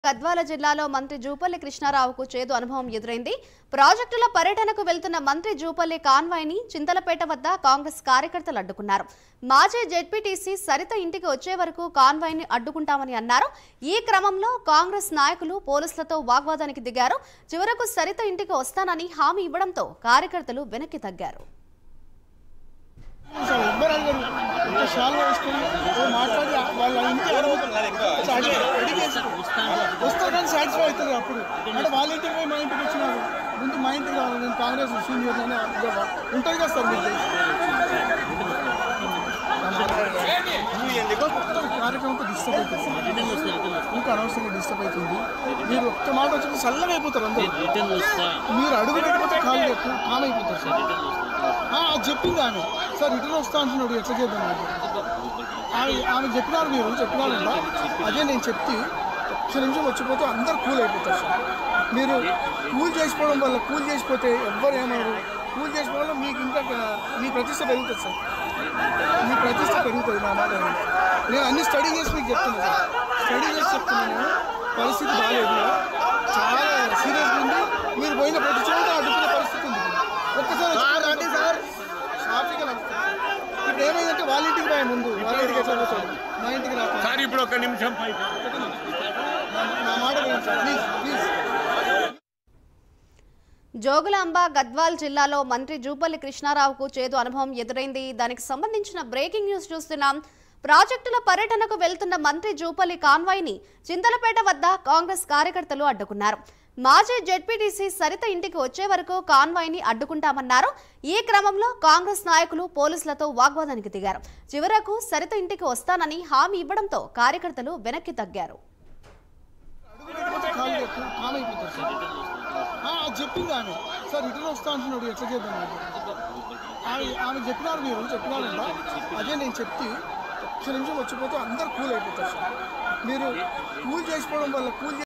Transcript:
గద్వాల జిల్లాలో మంత్రి జూపల్లి కృష్ణారావుకు చేదు అనుభవం ఎదురైంది. ప్రాజెక్టుల పర్యటనకు వెళ్తున్న మంత్రి జూపల్లి కాన్వాయ్ని చింతలపేట వద్ద కాంగ్రెస్ కార్యకర్తలు అడ్డుకున్నారు. మాజీ జెడ్పీటీసీ సరిత ఇంటికి వచ్చే వరకు కాన్వాయ్ని అడ్డుకుంటామని అన్నారు. ఈ క్రమంలో కాంగ్రెస్ నాయకులు పోలీసులతో వాగ్వాదానికి దిగారు. చివరకు సరిత ఇంటికి వస్తానని హామీ ఇవ్వడంతో కార్యకర్తలు వెనక్కి తగ్గారు. వస్తాడని సాటిస్ఫై అవుతుంది. అప్పుడు అంటే వాళ్ళ ఇంటికి పోయి మా ఇంటికి వచ్చినారు. ముందు మా ఇంటికి రావాలి, నేను కాంగ్రెస్ సీనియర్ అని ఉంటుంది కదా సార్. మీకు కార్యక్రమంతో డిస్టర్బ్ అవుతుంది, ఇంకా అనవసరంగా డిస్టర్బ్ అవుతుంది. మీరు ఒక్క మాట వచ్చి చల్లగా అయిపోతారు అందరూ. మీరు అడుగు పెట్టిపోతే కాలు కామ్ అయిపోతారు సార్. అది చెప్పింది ఆమె. సార్ రిటర్న్ వస్తా అంటున్నాడు, ఎట్లా చేద్దాం ఆమె చెప్పినారు, మీరు చెప్పినారంట. అదే నేను చెప్తే ఒక్క నిమిషం వచ్చిపోతే అందరు కూల్ అయిపోతారు సార్. మీరు కూల్ చేసిపోతే ఎవ్వరు ఏమన్నారు. కూల్ చేసుకోవడం వల్ల మీకు ఇంకా మీ ప్రతిష్ట పెరుగుతుంది సార్. మీ ప్రతిష్ట పెరుగుతుంది. నా మాట నేను అన్ని స్టడీ చేసి మీకు చెప్తున్నాను సార్. స్టడీ చేసి చెప్తున్నాను. పరిస్థితి బాగాలేదు, చాలా సీరియస్గా ఉంది. మీరు పోయిన ప్రతి చోట అడ్డుకునే పరిస్థితి ఉంది. ఒక్కసారి రండి సార్, సాఫీగా నడుస్తుంది. ఇప్పుడు ఏమైందంటే వాళ్ళ ఇంటికి పోయే ముందు వాళ్ళ ఇంటికి ఎట్లా పోతాడు, మా ఇంటికి రాదు సార్. ఇప్పుడు ఒక నిమిషం నా మాట వినండి sir, please please. Jogulamba Gadwal జిల్లాలో మంత్రి జూపల్లి కృష్ణారావుకు చేదు అనుభవం ఎదురైంది. దానికి సంబంధించిన బ్రేకింగ్ న్యూస్ చూస్తున్నాం. ప్రాజెక్టుల పర్యటనకు వెళ్తున్న మంత్రి జూపల్లి కాన్వాయ్ని చింతలపేట వద్ద కాంగ్రెస్ కార్యకర్తలు అడ్డుకున్నారు. మాజీ జెడ్పీటీసీ సరిత ఇంటికి వచ్చే వరకు కాన్వాయ్ని అడ్డుకుంటామన్నారు. ఈ క్రమంలో కాంగ్రెస్ నాయకులు పోలీసులతో వాగ్వాదానికి దిగారు. చివరకు సరిత ఇంటికి వస్తానని హామీ ఇవ్వడంతో కార్యకర్తలు వెనక్కి తగ్గారు. చెప్పింది ఆమె. సార్ రిటర్న్ వస్తా అంటున్నాడు, ఎట్లా చేద్దాం ఆమె చెప్పినారు, మీరు చెప్పినారంట. అదే నేను చెప్తే ఒక్క నిమిషం వచ్చిపోతే అందరు కూల్ అయిపోతారు సార్. మీరు కూల్ చేసుకోవడం వల్ల